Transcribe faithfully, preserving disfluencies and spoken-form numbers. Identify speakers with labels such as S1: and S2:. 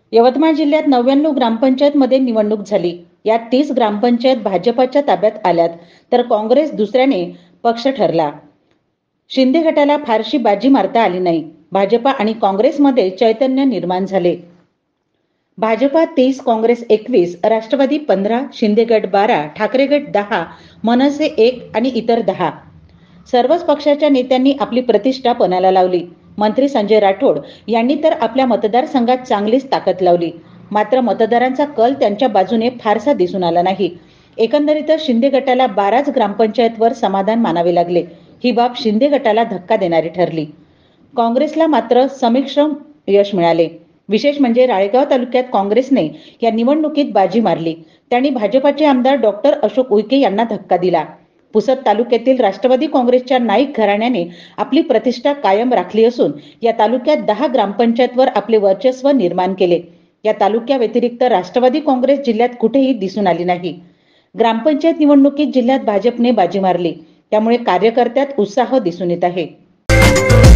S1: यवतमाळ जिल्ह्यात नव्याण्णव ग्रामपंचायतमध्ये निवडणूक झाली. यात तीस ग्रामपंचायत भाजपच्या ताब्यात आल्यात, तर काँग्रेस दुसऱ्याने पक्ष ठरला. शिंदे गटाला फारशी बाजी मारता आली नाही. भाजपा आणि काँग्रेसमध्ये चैतन्य निर्माण झाले. भाजपा तीस, काँग्रेस एकवीस, राष्ट्रवादी पंधरा, शिंदे गट बारा, ठाकरे गट दहा, मनसे एक आणि इतर दहा. सर्वच पक्षाच्या नेत्यांनी आपली प्रतिष्ठा पणाला लावली. मंत्री संजय राठोड यांनी तर आपल्या मतदारसंघात चांगलीच ताकद लावली. मात्र मतदारांचा कल त्यांच्या बाजूने फारसा दिसून आला नाही. एकंदरीतच शिंदे गटाला बाराच ग्रामपंचायतवर समाधान मानावे लागले. ही बाब शिंदे गटाला धक्का देणारी ठरली. काँग्रेसला मात्र समिश्र यश मिळाले. विशेष म्हणजे राळेगाव तालुक्यात काँग्रेसने या निवडणुकीत बाजी मारली. त्यांनी भाजपाचे आमदार डॉक्टर अशोक उईके यांना धक्का दिला. पुसद तालुक्यातील राष्ट्रवादी काँग्रेसच्या नाईक घराण्याने आपली प्रतिष्ठा कायम राखली असून या तालुक्यात दहा ग्रामपंचायतवर आपले वर्चस्व निर्माण केले. या तालुक्या व्यतिरिक्त राष्ट्रवादी काँग्रेस जिल्ह्यात कुठेही दिसून आली नाही. ग्रामपंचायत निवडणुकीत जिल्ह्यात भाजपने बाजी मारली, त्यामुळे कार्यकर्त्यात उत्साह दिसून येत आहे.